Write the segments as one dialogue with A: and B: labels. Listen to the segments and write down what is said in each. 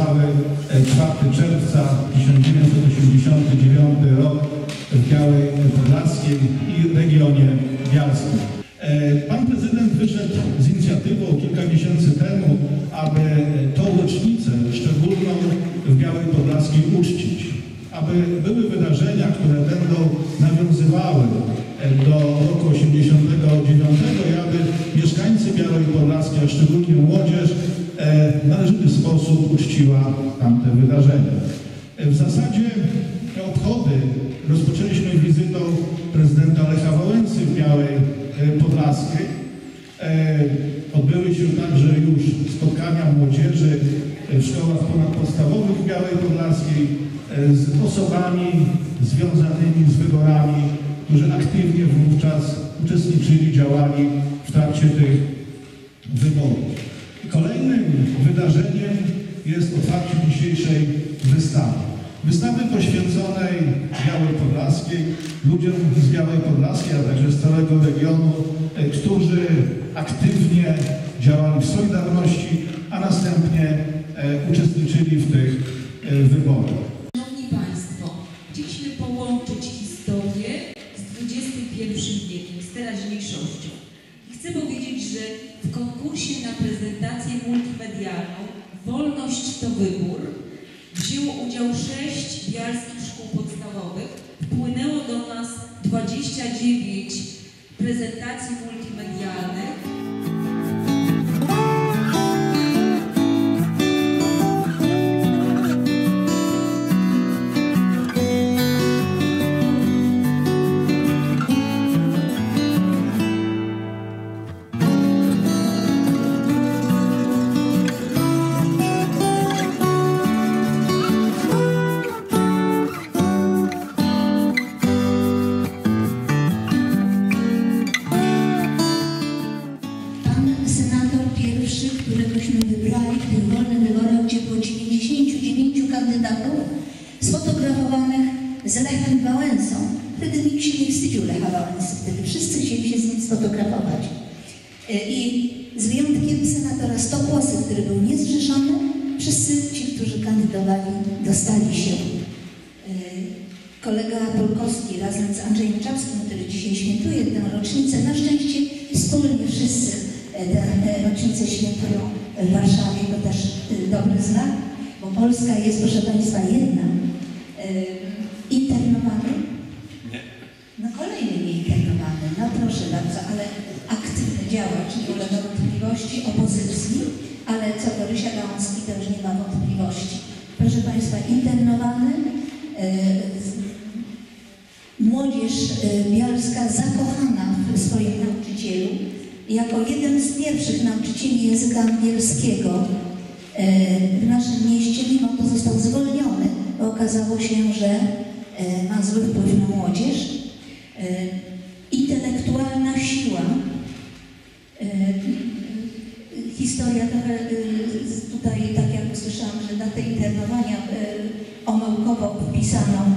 A: Warszawy, 4 czerwca 1989 rok w Białej Podlaskiej i regionie bialskim. Pan prezydent wyszedł z inicjatywą kilka miesięcy temu, aby tą rocznicę szczególną w Białej Podlaskiej uczcić. Aby były wydarzenia, które będą nawiązywały do roku 1989 i aby mieszkańcy Białej Podlaskiej, a szczególnie młodzież, w należyty sposób uczciła tamte wydarzenia. W zasadzie obchody rozpoczęliśmy wizytą prezydenta Lecha Wałęsy w Białej Podlaskiej. Odbyły się także już spotkania młodzieży w szkołach ponadpodstawowych w Białej Podlaskiej z osobami związanymi z wyborami, którzy aktywnie wówczas uczestniczyli, działali w trakcie tych wyborów. Kolejnym wydarzeniem jest otwarcie dzisiejszej wystawy. Wystawy poświęconej Białej Podlaskiej, ludziom z Białej Podlaskiej, a także z całego regionu, którzy aktywnie działali w Solidarności, a następnie uczestniczyli w tych wyborach.
B: Szanowni Państwo, chcieliśmy połączyć historię z XXI wiekiem, z teraźniejszością. Chcę powiedzieć, że w konkursie na prezentację multimedialną Wolność to wybór wzięło udział 6 bialskich szkół podstawowych. Wpłynęło do nas 29 prezentacji multimedialnych.
C: Któregośmy wybrali w tych wolnych wyborach, gdzie było 99 kandydatów sfotografowanych z Lechem Wałęsą. Wtedy nikt się nie wstydził Lecha Wałęsy, wtedy wszyscy chcieli się z nim sfotografować. I z wyjątkiem senatora Stokłosy, który był niezrzeszony, wszyscy ci, którzy kandydowali, dostali się. Kolega Polkowski razem z Andrzejem Czapskim, który dzisiaj świętuje tę rocznicę, na szczęście wspólnie wszyscy tę rocznicę świętują w Warszawie, to też dobry znak, bo Polska jest, proszę Państwa, jedna. Internowany? Nie. No kolejny nieinternowany, no proszę bardzo, ale aktywny działacz, nie ulega wątpliwości, opozycji, ale co do Rysia Gałązki to już nie ma wątpliwości. Proszę Państwa, internowany, młodzież bialska zakochana w swoim nauczycielu. Jako jeden z pierwszych nauczycieli języka angielskiego w naszym mieście, mimo to został zwolniony, bo okazało się, że ma zły wpływ na młodzież. Intelektualna siła. Historia trochę tutaj, tak jak usłyszałam, że datę internowania omyłkowo wpisano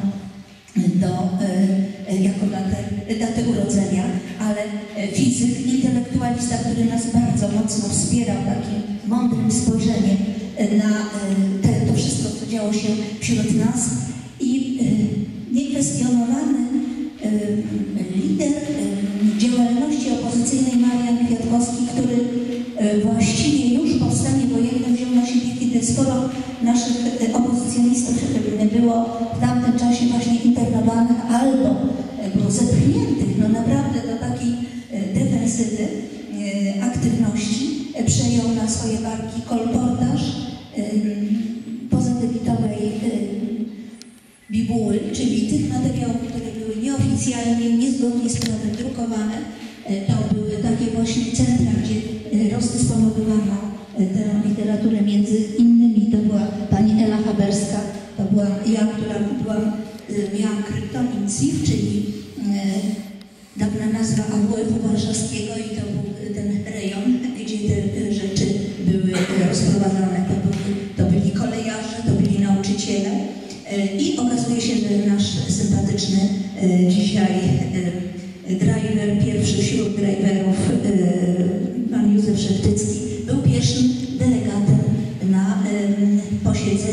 C: jako datę urodzenia, ale fizyk, intelektualista, który nas bardzo mocno wspierał takim mądrym spojrzeniem na to wszystko, co działo się wśród nas i niekwestionowany lider działalności opozycyjnej Marian Kwiatkowski, który właściwie już po stanie wojennym wziął na siebie, kiedy sporo naszych opozycjonistów było w tamtym czasie właśnie internowanych albo było zepchniętych, no naprawdę do takiej defensywy aktywności, przejął na swoje barki kolportaż pozadebitowej bibuły, czyli tych materiałów, które były nieoficjalnie, niezgodnie z prawem drukowane. To były takie właśnie centra, gdzie rozdysponowywano tę literaturę, między innymi to była pani Ela Haberska, to była ja, która miałam kryptonim CIF, czyli dawna nazwa AWF-u warszawskiego i to był ten rejon, gdzie te rzeczy były rozprowadzane. To byli kolejarze, to byli nauczyciele i okazuje się, że nasz sympatyczny dzisiaj driver, pierwszy wśród driverów, pan Józef Szeptycki, był pierwszym delegatem na posiedzeniu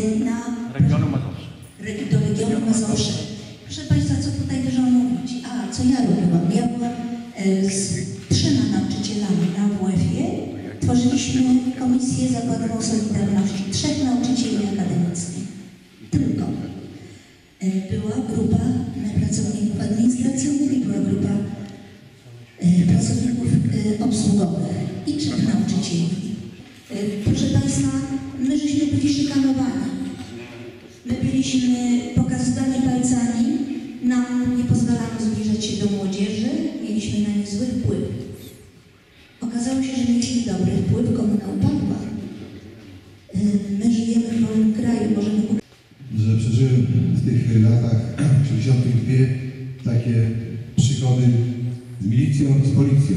C: zakładową Solidarności, 3 nauczycieli akademickich. Tylko była grupa pracowników administracyjnych i była grupa pracowników obsługowych i 3 nauczycieli. Proszę Państwa, my żeśmy byli szykanowani. My byliśmy pokazywani palcami, nam nie pozwalano zbliżać się do młodzieży, mieliśmy na nie zły wpływ. Okazało się, że mieliśmy dobry wpływ, komuna upadła. My żyjemy w wolnym kraju, możemy...
D: Że przeżyłem w tych latach 62 takie przygody z milicją i z policją.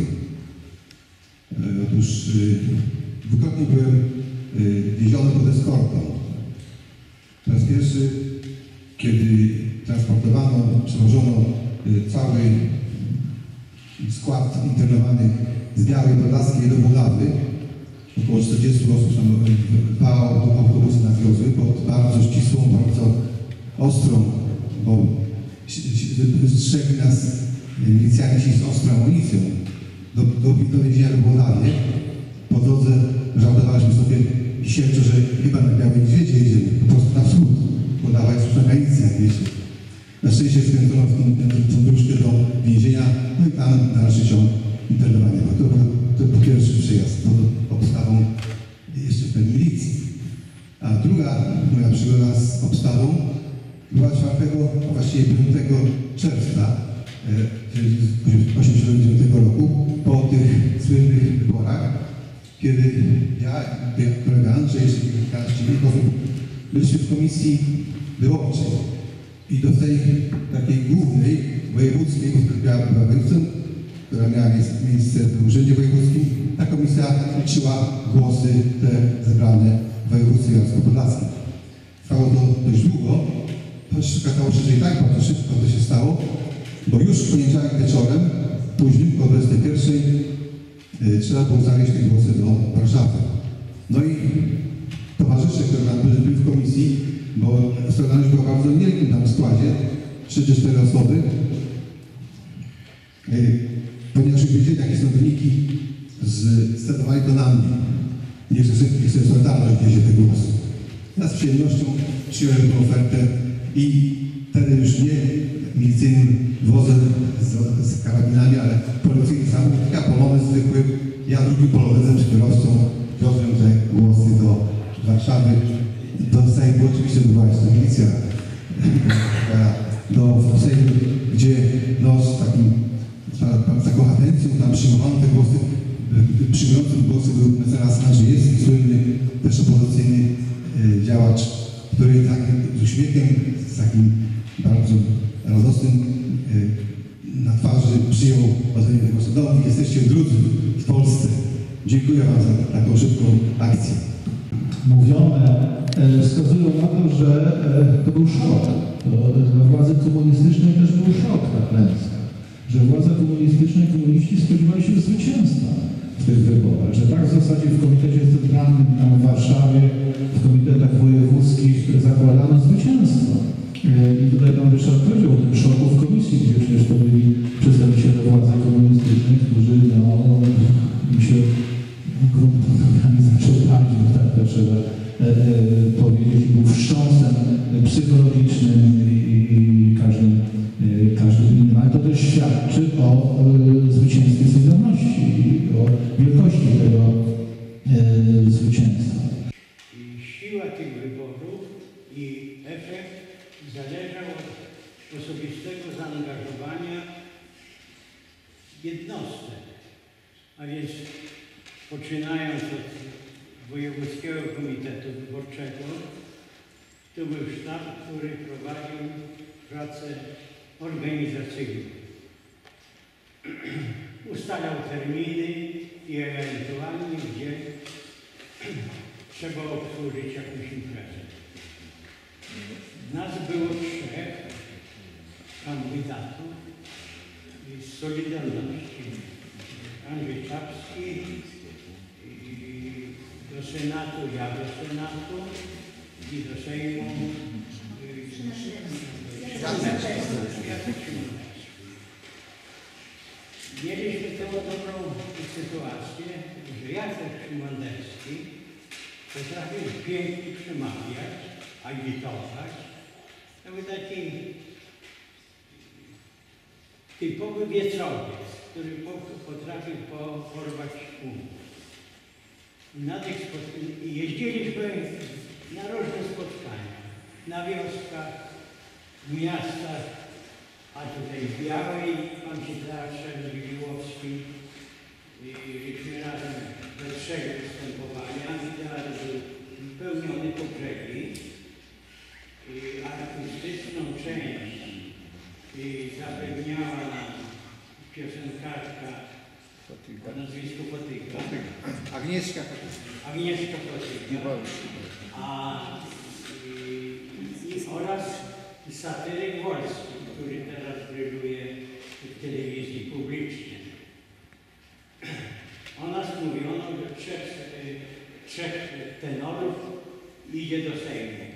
D: Otóż dwukrotnie byłem wieziony pod eskortą. Po raz pierwszy, kiedy transportowano, przewożono cały skład internowanych z Białej Podlaskiej do Puławy. Około 40 osób tam 2 autobusy nas wiozły pod bardzo ścisłą, bardzo ostrą, bo strzegli nas milicjanci z ostrą amunicją do więzienia do Puławy. Po drodze żałtowaliśmy sobie wisielczo, że chyba na Białej Niedźwiedzie jedziemy, po prostu na wschód. Puława jest już na granicy, jak wiecie. Na szczęście skręcono tą dróżkę do więzienia, no i tam dalszy ciąg internowania. To był pierwszy przyjazd pod obstawą jeszcze w tej milicji. A druga moja przygoda z obstawą była 4, właściwie 5 czerwca 1989 roku, po tych słynnych wyborach, kiedy ja i kolega Andrzej, jeszcze kilkanaście osób, byliśmy w komisji wyborczej. I do tej takiej głównej, wojewódzkiej, która była województwem, która miała miejsce w Urzędzie Wojewódzkim, ta komisja liczyła głosy te zebrane w województwie kujawsko-podlaskim. Trwało to dość długo, choć okazało się, że i tak bardzo szybko to się stało, bo już w poniedziałek wieczorem, późnym, po 21, trzeba było zawieźć te głosy do Warszawy. No i towarzysze, które tam byli w komisji, bo solidarność była bardzo wielkim tam składzie, 3-4 osoby, ponieważ wiedzieli, jakie są wyniki, zdecydowali to na mnie. Nie chcę solidarność wiezie te głosy. Ja z przyjemnością przyjąłem tę ofertę i wtedy już nie milicyjnym wozem z karabinami, ale policyjny samochód, polonez zwykły. Ja drugim polonezem z kierowcą wiozłem te głosy do Warszawy. Do Sejmu, oczywiście była jeszcze milicja, do Sejmu, gdzie no, z taką atencją tam przyjmowano te głosy. Przyjmującym głosy był mecenas Andrzejewski, słynny też opozycyjny działacz, który tak z uśmiechem, z takim bardzo radosnym na twarzy przyjął oddanie tego głosu. No, jesteście drudzy w Polsce. Dziękuję Wam za taką szybką akcję.
A: Mówione wskazują na to, że to był szok. Dla władzy komunistycznej też był szok ta klęska. Że władza komunistyczna i komuniści spodziewali się zwycięstwa w tych wyborach. Że tak w zasadzie w komitecie centralnym tam w Warszawie, w komitetach wojewódzkich zakładano zwycięstwo. I tutaj pan Ryszard powiedział o tym szoku w komisji, gdzie przecież to byli przedstawiciele władzy komunistycznej, którzy im się gruntownie zaczepali, bo tak to trzeba powiedzieć, był wstrząsem psychologicznym i każdym innym, ale to też świadczy o zwycięstwie Solidarności i o wielkości tego zwycięstwa.
E: Siła tych wyborów i efekt zależał od osobistego zaangażowania jednostek, a więc poczynając od Wojewódzkiego Komitetu Wyborczego, to był sztab, który prowadził pracę organizacyjną. Ustalał terminy i ewentualnie gdzie trzeba obsłużyć jakąś imprezę. Nas było 3 kandydatów z Solidarności. Andrzej Czapski do Senatu, ja do Senatu i do Sejmu. Mieliśmy tę dobrą sytuację, że Jacek Szymanderski potrafił pięknie przemawiać, agitować. To był taki typowy wiecowiec, który potrafił porwać I jeździliśmy na różne spotkania, na wioskach, w miastach, a tutaj w Białej, w amfiteatrze Wiliłowskim. I żeśmy razem we trzech występowali. Amfiteatr był wypełniony po brzegi. Artystyczną część zapewniała nam piosenkarka o nazwisku Fotyga.
F: Agnieszka
E: Fotyga. Oraz satyryk Wolski, który teraz bryluje w telewizji publicznej. O nas mówiono, że trzech tenorów idzie do Sejmu.